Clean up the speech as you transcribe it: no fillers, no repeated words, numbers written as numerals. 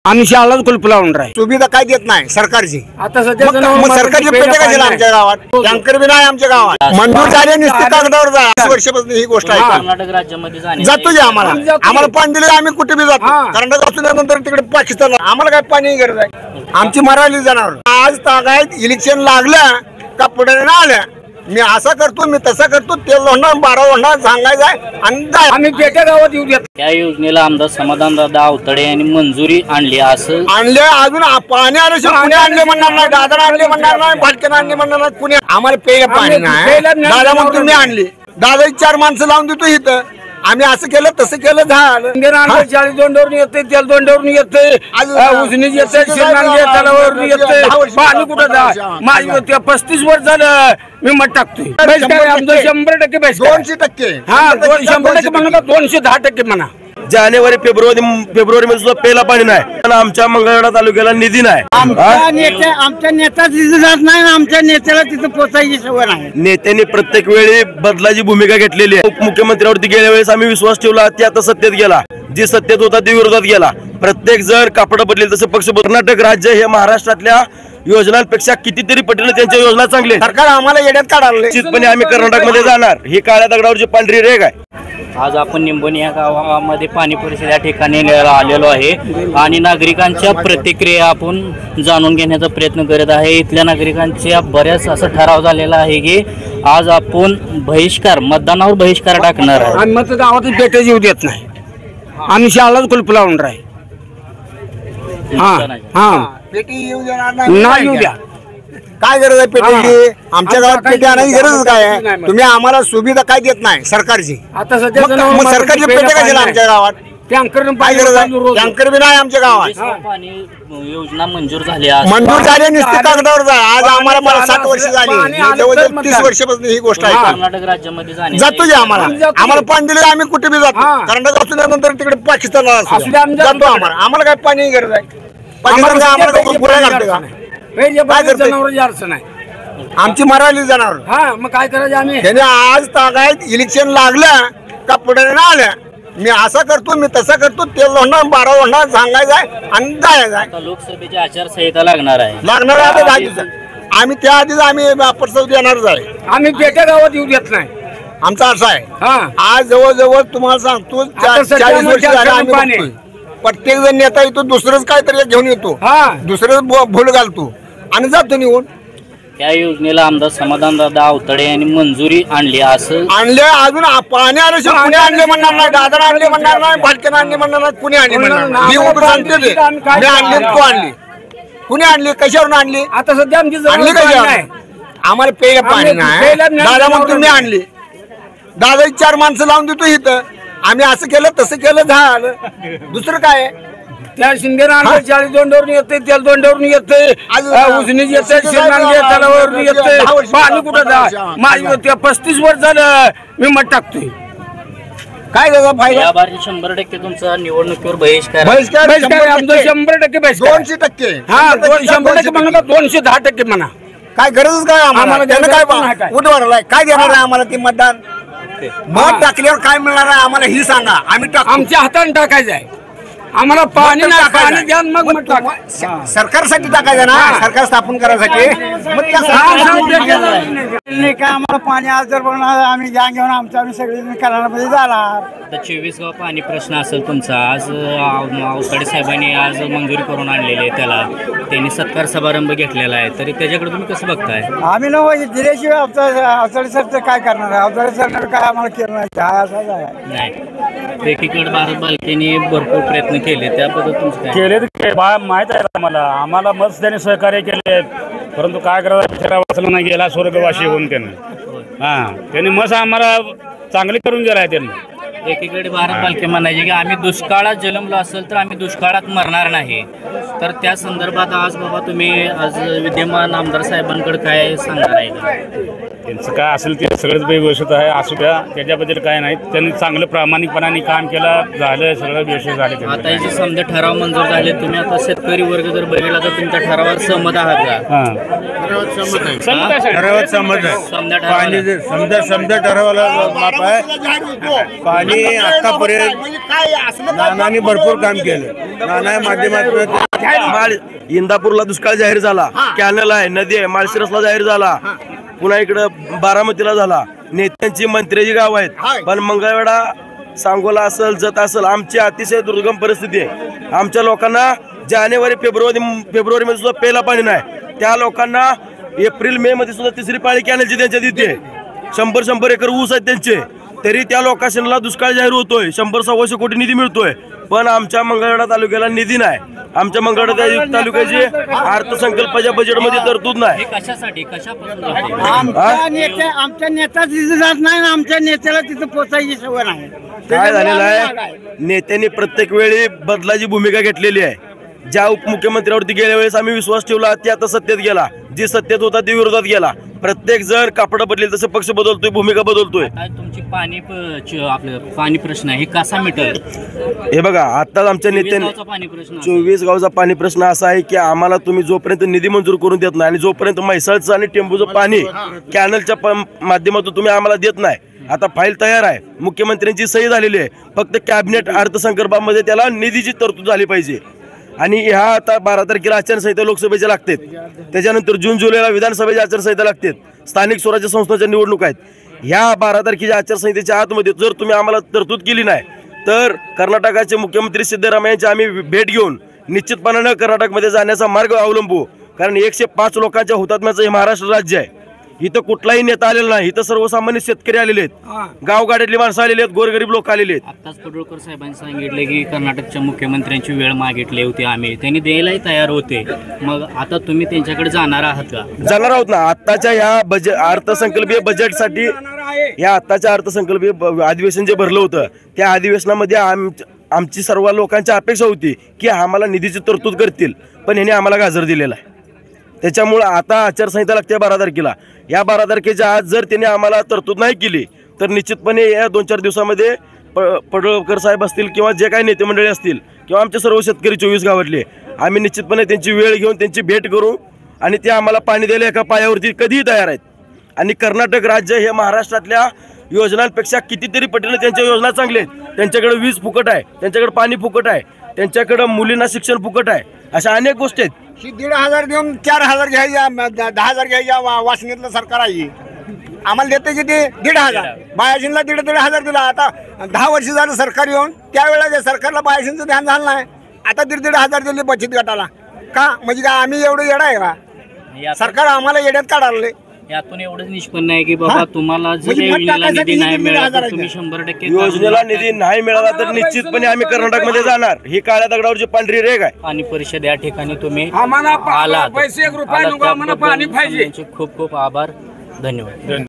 आम्ही शाळाच कुलप लावून राहील. सुविधा काय देत नाही सरकारची. आता सध्या सरकारची पेटे कशी आमच्या गावात टँकर बी नाही आमच्या गावात. मंजूर झाले नुसते कागदावर जा. 20 वर्षापासून ही गोष्ट आहे. कर्नाटक राज्यामध्ये जातो जे आम्हाला पाणी दिलं आम्ही कुठे बी जातो. कर्नाटक असल्यानंतर तिकडे पाकिस्तान आम्हाला काय पाणी गरज आहे. आमची मराठी जनावर आज तागायत इलेक्शन लागलं का पुढे ना आलं मी असा करतो मी तसा करतो तेल होणार 12 होणार सांगायचं आणि आम्ही पेट्या गावात येऊ देत. या योजनेला आमदार समाधानदादा आवताडे यांनी मंजुरी आणली असं आणले. अजून पाणी आल्याशिवाय कुणी आणले म्हणणार नाही. दादा आणले म्हणणार नाही. भाटक्यानं आणले म्हणणार नाही. कुणी आम्हाला पेय पाणी नाही. दादा म्हणतो मी आणली. दादा 4 माणसं लावून देतो इथं. आम्ही असं केलं तसं केलं झालं. 40 दोंडावरून येते तेल दोंडावरून येते उजनी येते तलावरून येते पाणी कुठं जा. माझी 35 वर्ष झालं मी मत टाकतोय. 100% बेस्ट 200%. हा 100% म्हणा 210% म्हणा. जानेवारी फेब्रुवारी मध्ये सुद्धा पेला पाणी नाही. पण आमच्या मंगळवेढा तालुक्याला निधी नाही. आमच्या नेता तिथे जात नाही. आमच्या नेत्याला तिथे पोचायची सवय नाही. नेत्यांनी प्रत्येक वेळी बदलाची भूमिका घेतलेली आहे. उपमुख्यमंत्र्यावरती गेल्या वेळेस आम्ही विश्वास ठेवला ते आता सत्तेत गेला. जी सत्तेत होता ती विरोधात गेला. प्रत्येक जर कापड बदलेल तसं पक्ष. कर्नाटक राज्य हे महाराष्ट्रातल्या योजनांपेक्षा कितीतरी पटीने त्यांच्या योजना चांगल्या. सरकार आम्हाला येड्यात काढायला निश्चितपणे आम्ही कर्नाटकमध्ये जाणार. ही काळ्या दगडावरची पांढरी रेग आहे. आज आपण निंबोनी या गावामध्ये पाणी परिषद या ठिकाणी आलेलो आहे आणि नागरिकांच्या प्रतिक्रिया आपण जाणून घेण्याचा प्रयत्न करत आहे. इथल्या नागरिकांच्या बऱ्याच असं ठराव झालेला आहे की आज आपण मतदानावर बहिष्कार टाकणार आहे. आम्ही मत गावातून पेटे येऊ देत नाही. आम्ही शाळाच कुलप लावून राहील. पेटी येऊ देणार नाही येऊ द्या. काय गरज आहे पेटीची. आमच्या गावात पेटी आणायची गरज काय आहे. तुम्ही आम्हाला सुविधा काय देत नाही सरकारची. आता सध्या सरकारची पेटे कशी आमच्या गावात टँकर काय गरज आहे. टँकर बी नाही आमच्या गावात. पाणी योजना मंजूर झाली. मंजूर झाले नुसते कागदावर जा. आज आम्हाला 7 वर्ष झाली. जवळजवळ 30 वर्षापासून ही गोष्ट आहे. कर्नाटक राज्यामध्ये जातो जे आम्हाला पाणी दिलं आम्ही कुठे बी जातो. कर्नाटक असल्यानंतर तिकडे पाकिस्तानला जातो. आम्हाला काय पाणी गरज आहे. पाकिस्तान आम्हाला पुरा करते का. आमची मराठी जनावर मग काय करायचं आम्ही. त्याने आज तागायत इलेक्शन लागलं का पुढे ना आलं मी असा करतो मी तसा करतो तेल होणार 12 होणार सांगायचं आणि जायचं. लोकसभेची आचारसंहिता लागणार आहे. लागणार आहे आता 10 दिवसात. आम्ही त्या आधीच आम्ही प्रस्ताव देणारच आहे. आम्ही पेट्या गावात येऊ देत नाही. आमचा असं आहे. आज जवळजवळ तुम्हाला सांगतो 40 वर्ष झाले आम्ही बघतोय. प्रत्येक जण नेता येतो दुसरंच काहीतरी घेऊन येतो. दुसरंच भूल घालतो आणि जातो निघून. या योजनेला आमदार समाधानदादा आवताडे यांनी मंजुरी आणली असं आणले. अजून पाणी आल्याशिवाय कुणी आणले म्हणणार नाही. दादा आणले म्हणणार नाही. भाटक्यानं आणले म्हणणार नाही. कुणी आणले म्हणणार नाही. मी उभं सांगते ते मी आणली तू आणली. कुणी आणली कशावरून आणली. आता सध्या आमची आणली कशावर. आम्हाला पेय पाणी नाही. दादा म्हणतो मी आणली. दादा 4 माणसं लावून देतो इथं. आम्ही असं केलं तसं केलं झालं. दुसरं काय. त्या शिंदे 40 दोंडावरून येते तेल दोंडावरून येते उजनी येते तलावरून येते पाणी कुठं जा. माझी 35 वर्ष झालं मी मत टाकतोय. काय फायदा. या बारी 100% तुमचा निवडणुकीवर बहिष्कार 100% बेस्ट 200%. हा 100% म्हणा 210% म्हणा. काय गरजच काय आम्हाला. त्यानं काय उठवायला काय देणार आहे आम्हाला ते मतदान. मत टाकल्यावर काय मिळणार आहे आम्हाला ही सांगा. आम्ही आमच्या हाताने टाकायचं आहे. आम्हाला पाणी द्या मग सरकारसाठी टाकायचं ना. सरकार स्थापन करायसाठी काय आम्हाला पाणी आज जर बघणार आम्ही जाण घेऊन आमच्या आम्ही सगळे करारामध्ये जाणार. 24 गाव पाणी प्रश्न असेल तुमचा. आज आवताडे साहेबांनी आज मंजुरी करून आणलेली आहे. त्याला त्यांनी सत्कार समारंभ घेतलेला आहे. तरी त्याच्याकडे तुम्ही कसं बघताय. आम्ही न दिल्याशिवाय आवताडे साहेब काय करणार आहे. आवताडे साहेब काय आम्हाला केलं नाही. एकीकडे भारत बालकेने भरपूर प्रयत्न केले त्याबद्दल तुमचं केले माहित आहे आम्हाला मत त्यांनी सहकार्य केले. परंतु काय करायचं नाही गेला स्वर्गवासी होऊन त्यानं. त्यांनी मत आम्हाला चांगली करून गेला आहे त्यांनी. एकीकडे भारत बालके म्हणायचे की आम्ही दुष्काळात जन्मलो असेल तर आम्ही दुष्काळात मरणार नाही. तर त्या संदर्भात आज बाबा तुम्ही आज विद्यमान आमदार साहेबांकडे काय सांगणार आहे का. त्यांचं काय असेल ते सगळंच व्यवस्थित आहे, असू द्या, त्याच्याबद्दल काय नाही. त्यांनी चांगलं प्रामाणिकपणाने काम केलं, झालं, सगळं व्यवस्थित झालं. आता हे जे समजा ठराव मंजूर झाले, तुम्ही आता शेतकरी वर्ग जर बघितला तर तुमच्या ठरावावर सहमत आहात का? हां, ठरावात सहमत आहे. समजा पाणी ठराव समजा ठरावाला माप आहे. पाणी आतापर्यंत नानांनी भरपूर काम केलं. नाना माध्यमातून इंदापूरला दुष्काळ जाहीर झाला, कॅनल आहे, नदी आहे, माळशिरसला जाहीर झाला, पुन्हा इकडं बारामतीला झाला. नेत्यांची मंत्र्याची गाव आहेत, पण मंगळवेढा, सांगोला असेल, जत असेल, आमची अतिशय दुर्गम परिस्थिती आहे. आमच्या लोकांना जानेवारी फेब्रुवारी मध्ये सुद्धा प्यायला पाणी नाही. त्या लोकांना एप्रिल मे मध्ये सुद्धा तिसरी पाळी कॅनलची त्यांच्या तिथे 100 एकर ऊस आहेत त्यांचे, तरी त्या लोकांना दुष्काळ जाहीर होतोय. 100-125 कोटी निधी मिळतोय, पण आमच्या मंगळवेढा तालुक्याला निधी नाही. आमच्या मंगळवेढा तालुक्याची अर्थसंकल्पाच्या बजेटमध्ये तरतूद नाही. कशासाठी, कशापासून झाले? आमच्या नेता तिथे जात नाही ना, आमच्या नेत्याला तिथं पोचायची सवय नाही. काय झालेलं आहे, नेत्यांनी प्रत्येक वेळी बदलाची भूमिका घेतलेली आहे. ज्या उपमुख्यमंत्र्यावरती गेल्या वेळेस आम्ही विश्वास ठेवला, ते आता सत्तेत गेला. जी सत्तेत होता ते विरोधात गेला. प्रत्येक जर कापड बदलेल तसं पक्ष बदलतोय, भूमिका बदलतोय. तुमची आपलं पाणी प्रश्न आहे, हे कसा मिटेल? हे बघा, आताच आमच्या नेत्यांनी पाणी प्रश्न 24 गावचा पाणी प्रश्न असा आहे की आम्हाला तुम्ही जोपर्यंत निधी मंजूर करून देत नाही आणि जोपर्यंत म्हैसाळचं आणि टेंबूचं पाणी कॅनलच्या माध्यमातून तुम्ही आम्हाला देत नाही. आता फाईल तयार आहे, मुख्यमंत्र्यांची सही झालेली आहे, फक्त कॅबिनेट अर्थसंकल्पामध्ये त्याला निधीची तरतूद झाली पाहिजे. आणि ह्या आता 12 तारखेला आचारसंहिता लोकसभेच्या लागतात, त्याच्यानंतर जून जुलैला विधानसभेच्या आचारसंहिता लागतात, स्थानिक स्वराज्य संस्थांच्या निवडणूक आहेत. ह्या 12 तारखेच्या आचारसंहितेच्या आतमध्ये जर तुम्ही आम्हाला तरतूद केली नाही तर कर्नाटकाचे मुख्यमंत्री सिद्धरामय्या यांची आम्ही भेट घेऊन निश्चितपणानं कर्नाटकमध्ये जाण्याचा मार्ग अवलंबू. कारण 105 लोकांच्या हुतात्म्याचं हे महाराष्ट्र राज्य आहे. इथं कुठलाही नेता आलेला नाही, इथं सर्वसामान्य शेतकरी आलेले आहेत, गावगाड्यातली माणसं आलेली आहेत, गोरगरीब लोक आलेले आहेत. आताच पडळकर साहेबांनी सांगितले की कर्नाटकच्या मुख्यमंत्र्यांची वेळ मागितली होती आम्ही, त्यांनी द्यायलाही तयार होते. मग आता तुम्ही त्यांच्याकडे जाणार आहात का? जाणार आहोत ना. आत्ताच्या ह्या अर्थसंकल्पीय बजेटसाठी, या आत्ताच्या अर्थसंकल्पीय अधिवेशन जे भरलं होतं त्या अधिवेशनामध्ये आमची सर्व लोकांची अपेक्षा होती की आम्हाला निधीची तरतूद करतील, पण ह्यांनी आम्हाला गाजर दिलेला आहे. त्याच्यामुळं आता आचारसंहिता लागते 12 तारखेला. या 12 तारखेच्या आज जर त्यांनी आम्हाला तरतूद नाही केली तर निश्चितपणे या 2-4 दिवसामध्ये पडळकर साहेब असतील किंवा जे काही नेते मंडळी असतील किंवा आमचे सर्व शेतकरी 24 गावातले, आम्ही निश्चितपणे त्यांची वेळ घेऊन त्यांची भेट करू आणि ते आम्हाला पाणी द्यायला एका पायावरती कधीही तयार आहेत. आणि कर्नाटक राज्य हे महाराष्ट्रातल्या योजनांपेक्षा कितीतरी पटीने त्यांच्या योजना चांगल्या आहेत. त्यांच्याकडे वीज फुकट आहे, त्यांच्याकडे पाणी फुकट आहे, त्यांच्याकडे मुलींना शिक्षण फुकट आहे, अशा अनेक गोष्टी आहेत. 1,500 देऊन 4,000 घ्यायच्या, 10,000 घ्यायच्या वासनेतलं सरकार आहे. आम्हाला देते किती? 1,500. बायाशींना 1,500 दिला. आता 10 वर्ष झालं सरकार येऊन, त्यावेळेला सरकारला बायाशींचं ध्यान झालं नाही. आता 1,500 दिले बचत गटाला. का म्हणजे काय आम्ही एवढं येडा आहे का? सरकार आम्हाला येड्यात काढाले. यातून एवढंच निष्पन्न आहे की बाबा तुम्हाला जर योजनेला निधी नाही मिळाला तर तुम्ही 100% योजनेला निधी नाही मिळाला तर निश्चितपणे आम्ही कर्नाटकमध्ये जाणार. ही काळ्या दगडावरची पांढरी रेघ आहे. पाणी परिषद या ठिकाणी तुम्ही आम्हाला आलात. पैसे 1 रुपया नको, आम्हाला पाणी पाहिजे. खूप खूप आभार, धन्यवाद.